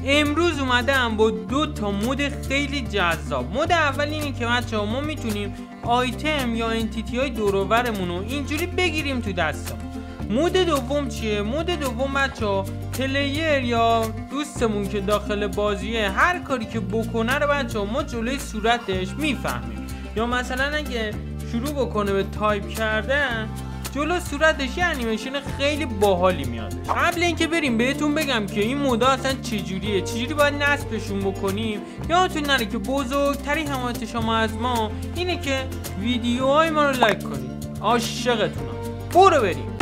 امروز اومدم با 2 تا مود خیلی جذاب. مود اول اینه که بچه‌ها ما میتونیم آیتم یا انتیتی های دور و برمون رو اینجوری بگیریم تو دستمون. مود دوم چیه؟ مود دوم بچه‌ها پلیر یا دوستمون که داخل بازیه هر کاری که بکنه رو بچه‌ها ما جلوی صورتش میفهمیم. یا مثلا اگه شروع بکنه به تایپ کردن جلو صورتش یه انیمیشن خیلی باحالی میادش. قبل اینکه بریم بهتون بگم که این مودا اصلا چجوریه، چجوری باید نصبشون بکنیم، یادتون نره که بزرگترین حمایت شما از ما اینه که ویدیوهای ما رو لایک کنید. عاشقتونم. برو بریم.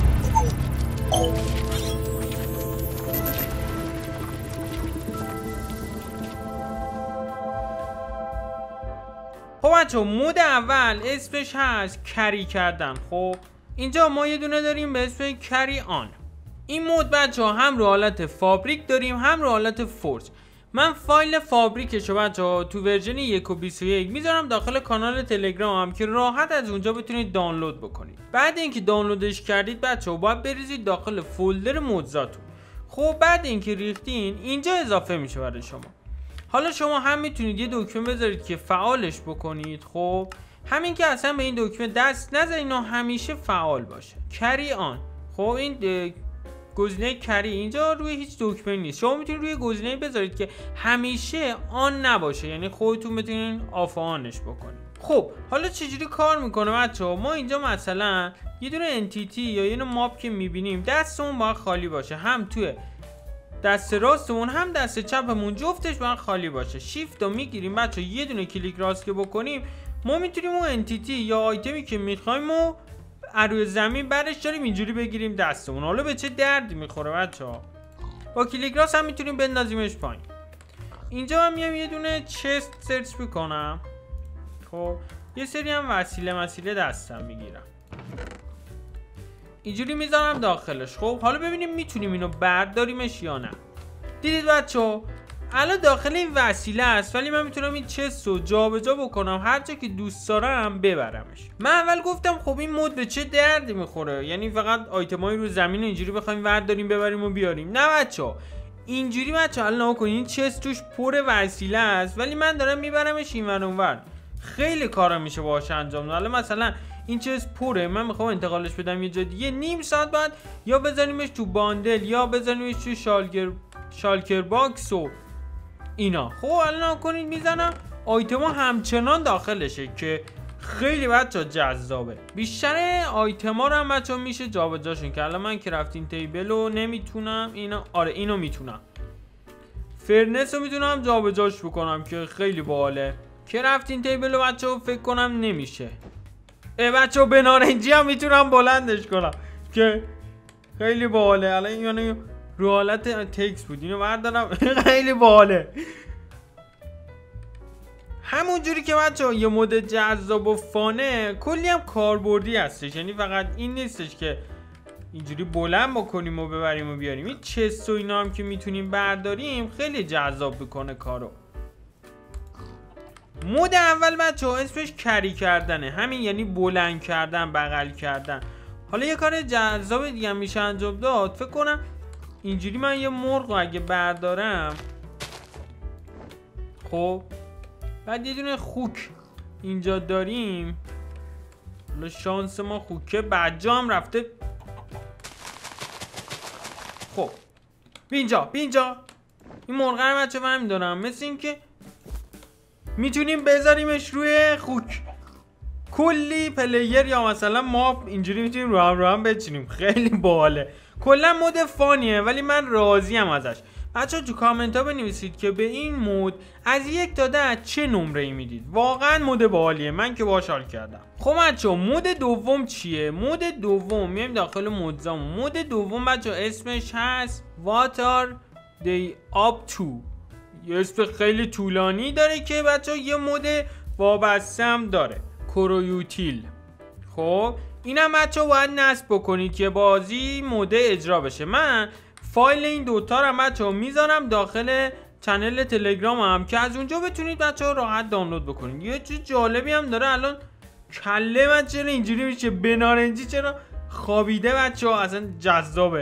خب بچه‌ها مود اول اسمش هست کری کردن. خب اینجا ما یه دونه داریم به اسم کری آن. این مود بچه‌ها هم رو حالت فابریک داریم هم رو حالت فورج. من فایل فابریکشو بچه‌ها تو ورژن 1.21 میذارم داخل کانال تلگرامم که راحت از اونجا بتونید دانلود بکنید. بعد اینکه دانلودش کردید بچه‌ها باید بریزید داخل فولدر مودزاتون. خب بعد اینکه ریختین اینجا اضافه میشه برای شما. حالا شما هم میتونید یه دکمه بذارید که فعالش بکنید. خب همین که اصلا به این دکمه دست نذارید و همیشه فعال باشه. کری آن. خب این گزینه کری اینجا روی هیچ دکمه نیست. شما میتونید روی گزینه بذارید که همیشه آن نباشه، یعنی خودتون بتونید آف آنش بکنید. خب حالا چجوری کار میکنه بچه‌ها؟ ما اینجا مثلا یه دونه انتیتی یا یه ماب که میبینیم دستمون باید خالی باشه، هم توی دست راستمون هم دست چپمون جفتش باید خالی باشه. شیفت رو میگیریم بچه‌ها، یه دونه کلیک راست که بکنیم ما میتونیم اون انتیتی یا آیتمی که میخوایم و روی زمین برش داریم اینجوری بگیریم دستمون. حالا به چه دردی میخوره بچه‌ها؟ با کلیک راست هم میتونیم بندازیمش پایین. اینجا من میام یه دونه چست سرچ میکنم. خب یه سری هم وسیله دستم میگیرم، اینجوری میذارم داخلش. خب حالا ببینیم میتونیم اینو برداریمش یا نه. دیدید بچه‌ها الان داخل این وسیله است، ولی من میتونم این چست رو جابجا بکنم هر جا که دوست دارم ببرمش. من اول گفتم خب این مود به چه دردی میخوره، یعنی فقط آیتمای رو زمین اینجوری بخوایم برداریم ببریم و بیاریم. نه بچه‌ها اینجوری بچه‌ها الان نگاه کنید این چست توش پر وسیله است، ولی من دارم میبرمش اینور اونور. خیلی کارا میشه باهاش انجام داد. مثلا این چست پره، من میخوام انتقالش بدم یه جا دیگه، نیم ساعت بعد یا بزنیمش تو باندل یا بزنیمش تو شالکر باکس و اینا. خب الان کنید میزنم آیتما همچنان داخلشه که خیلی بچه‌ها جذابه. بیشتر آیتما رو هم بچه‌ها میشه جابجاشون که الان من کرافتینگ تیبل رو نمیتونم اینو میتونم، فرنس رو میتونم جابجاش بکنم که خیلی باحاله. کرافتینگ تیبل رو بچه‌ها فکر کنم نمیشه. بچه‌ها به نارنجی هم میتونم بلندش کنم که خیلی باحاله. الان یعنی رو حالت تکس بود، اینو بردارم خیلی باحاله. همون جوری که بچه‌ها یه مود جذاب و فانه کلی هم کاربردی هستش، یعنی فقط این نیستش که اینجوری بلند بکنیم و ببریم و بیاریم. این چست و اینا هم که میتونیم برداریم خیلی جذاب میکنه کارو. مود اول بچه‌ها اسمش کری کردنه، همین یعنی بلند کردن، بغل کردن. حالا یه کار جذاب دیگه هم میشه انجام داد. فکر کنم اینجوری من یه مرغ اگه بردارم، خب بعد یه دونه خوک اینجا داریم. حالا شانس ما خوکه بعجا هم رفته. خب بینجا این مرغ رو بچه فهم دارم، مثل این که میتونیم بذاریمش روی خوک. کلی پلیر یا مثلا ما اینجوری میتونیم رو هم بچینیم. خیلی باحاله. کلا مود فانیه ولی من راضیم ازش. بچه تو کامنت ها بنویسید که به این مود از 1 تا 10 چه نمره ای میدید. واقعا مود باحالیه، من که باحال حال کردم. خب بچه مود دوم چیه؟ مود دوم میایم داخل مودزامون. مود دوم بچه اسمش هست What are they up to. یه اسم خیلی طولانی داره که بچه یه مود وابسته هم داره، کرویوتیل. خب اینم بچه باید نصب بکنید که بازی مود اجرا بشه. من فایل این دوتا رو بچه میذارم داخل چنل تلگرام هم که از اونجا بتونید بچه راحت دانلود بکنید. یه چیز جالبی هم داره. الان کله من چرا اینجوری میشه؟ به نارنجی چرا خوابیده بچه ها؟ اصلا جذابه.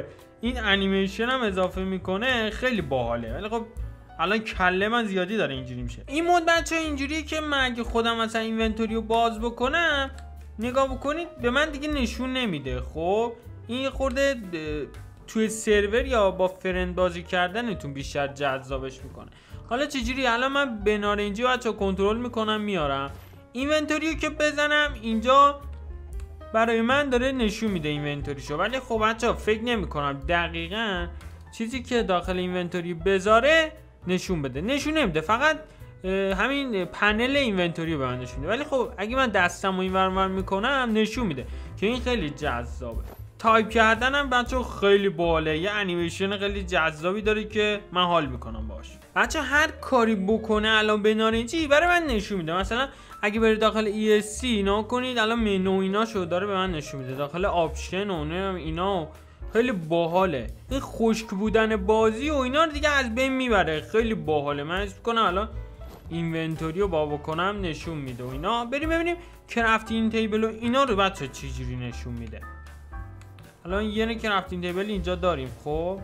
این انیمیشن هم اضافه میکنه خیلی باحاله. ولی خب الان کله من زیادی داره اینجوری میشه. این مود بچه اینجوریه که من اگه خودم مثلا اینونتوری رو باز بکنم نگاه بکنید به من دیگه نشون نمیده. خب این خورده توی سرور یا با فرند بازی کردنتون بیشتر جذابش میکنه. حالا چجوری؟ الان من به نارنجی بچه کنترل میکنم میارم اینونتوری رو که بزنم اینجا برای من داره نشون میده اینونتوریشو. ولی خب بچه فکر نمیکنم دقیقاً چیزی که داخل اینونتوری بذاره نشون بده. نشون نمیده، فقط همین پنل اینونتوری رو به من نشون میده. ولی خب اگه من دستم رو این ور میکنم نشون میده که این خیلی جذابه. تایپ کردنم بچه خیلی باله، یه انیمیشن خیلی جذابی داره که من حال میکنم باش. بچه هر کاری بکنه الان به نارنجی برای من نشون میده. مثلا اگه برید داخل ESC اینا کنید الان منو اینا شو داره به من نشون میده، داخل آپشن و اینا خیلی باحاله. این خشک بودن بازی و اینا رو دیگه از بین میبره، خیلی باحاله. من حس میکنم الان اینونتوری رو با بکنم نشون میده و اینا. بریم ببینیم کرافتینگ تیبل و اینا رو بچه چجوری نشون میده. الان یه کرافتینگ تیبل اینجا داریم. خب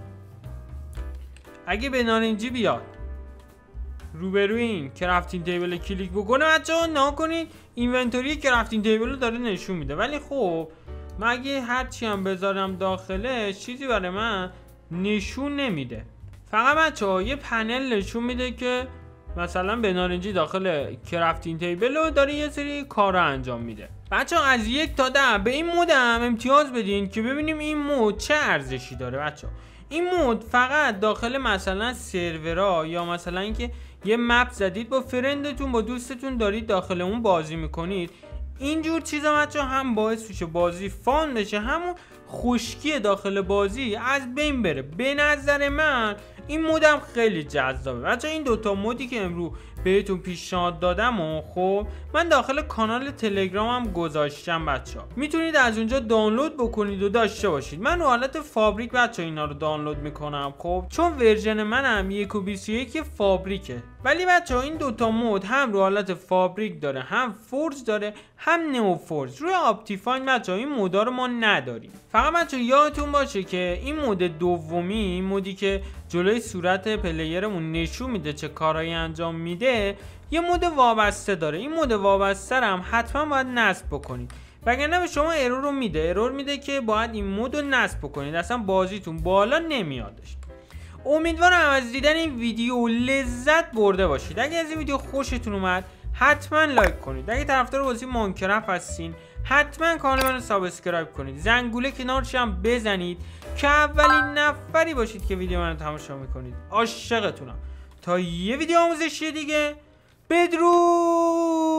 اگه به نارنجی بیاد روبروی این کرافتینگ تیبل کلیک بکنه بچه‌ها نگاه کنید اینونتوری کرافتینگ تیبل رو داره نشون میده. ولی خب من اگه هرچی هم بذارم داخلش چیزی برای من نشون نمیده. فقط بچه‌ها یه پنل نشون میده که مثلا به نارنجی داخل کرافتینگ تیبل رو داره یه سری کارا انجام میده. بچه‌ها از 1 تا 10 به این مود هم امتیاز بدین که ببینیم این مود چه ارزشی داره. بچه‌ها این مود فقط داخل مثلا سرورها یا مثلا اینکه یه مپ زدید با فرندتون با دوستتون دارید داخل اون بازی میکنید، اینجور چیزا بچه‌ها هم باعث میشه بازی فان بشه، همون خشکی داخل بازی از بین بره. به نظر من این مودم خیلی جذابه. بچه‌ها این دوتا مودی که امروز بهتون پیشنهاد دادم و خب من داخل کانال تلگرامم گذاشتم. بچه‌ها میتونید از اونجا دانلود بکنید و داشته باشید. من رو حالت فابریک بچه‌ها اینا رو دانلود میکنم خب چون ورژن منم 1.21 فابریکه. ولی بچه‌ها این دوتا مود هم رو حالت فابریک داره، هم فورج داره، هم نئو فورج. روی آپتیفاین بچه‌ها این مودا رو ما نداریم. فقط بچه‌ها یادتون باشه که این مود دومی، این مودی که جلوی صورت پلیرمون نشون میده چه کارهایی انجام میده، یه مود وابسته داره. این مود وابسته هم حتما باید نصب بکنید وگرنه به شما ارور رو میده. ارور میده که باید این مود رو نصب بکنید، اصلا بازیتون بالا نمیادش. امیدوارم از دیدن این ویدیو لذت برده باشید. اگه از این ویدیو خوشتون اومد حتما لایک کنید. اگه طرفدار بازی ماینکرافت هستین حتما کانال منو سابسکرایب کنید. زنگوله کنارش هم بزنید که اولین نفری باشید که ویدیو منو تماشا میکنید. عاشقتونم. تا یه ویدیو آموزشی دیگه، بدرود.